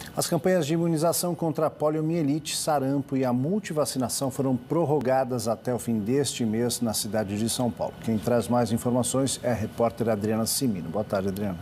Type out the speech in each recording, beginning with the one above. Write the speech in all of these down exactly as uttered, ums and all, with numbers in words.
As campanhas de imunização contra a poliomielite, sarampo e a multivacinação foram prorrogadas até o fim deste mês na cidade de São Paulo. Quem traz mais informações é a repórter Adriana Cimino. Boa tarde, Adriana.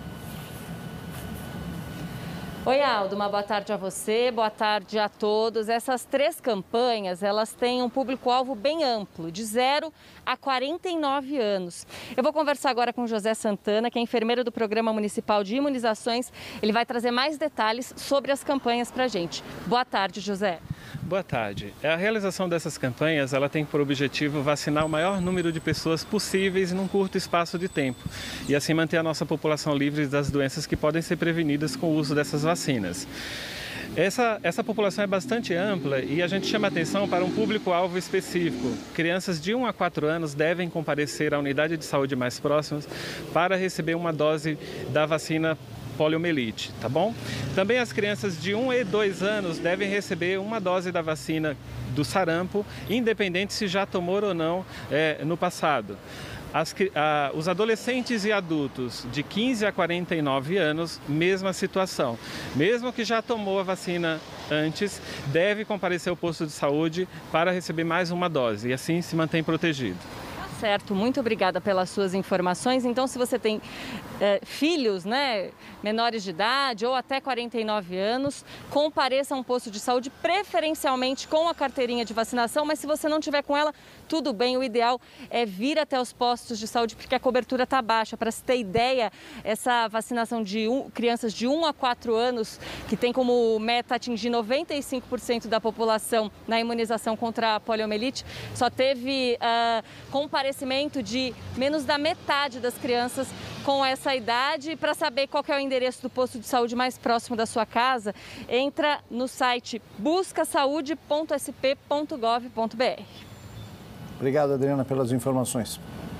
Oi, Aldo, uma boa tarde a você, boa tarde a todos. Essas três campanhas, elas têm um público-alvo bem amplo, de zero a quarenta e nove anos. Eu vou conversar agora com José Santana, que é enfermeiro do Programa Municipal de Imunizações. Ele vai trazer mais detalhes sobre as campanhas para a gente. Boa tarde, José. Boa tarde. A realização dessas campanhas, ela tem por objetivo vacinar o maior número de pessoas possíveis num curto espaço de tempo e assim manter a nossa população livre das doenças que podem ser prevenidas com o uso dessas vacinas. Essa, essa população é bastante ampla e a gente chama atenção para um público-alvo específico. Crianças de um a quatro anos devem comparecer à unidade de saúde mais próxima para receber uma dose da vacina poliomielite, tá bom? Também as crianças de um e dois anos devem receber uma dose da vacina do sarampo, independente se já tomou ou não é, no passado. As, a, os adolescentes e adultos de quinze a quarenta e nove anos, mesma situação. Mesmo que já tomou a vacina antes, deve comparecer ao posto de saúde para receber mais uma dose e assim se mantém protegido. Certo, muito obrigada pelas suas informações. Então, se você tem é, filhos, né, menores de idade ou até quarenta e nove anos, compareça a um posto de saúde, preferencialmente com a carteirinha de vacinação, mas se você não tiver com ela, tudo bem, o ideal é vir até os postos de saúde, porque a cobertura está baixa. Para se ter ideia, essa vacinação de um, crianças de um a quatro anos, que tem como meta atingir noventa e cinco por cento da população na imunização contra a poliomielite, só teve uh, comparecimento de menos da metade das crianças com essa idade. Para saber qual que é o endereço do posto de saúde mais próximo da sua casa, entra no site busca saúde ponto s p ponto gov ponto b r. Obrigado, Adriana, pelas informações.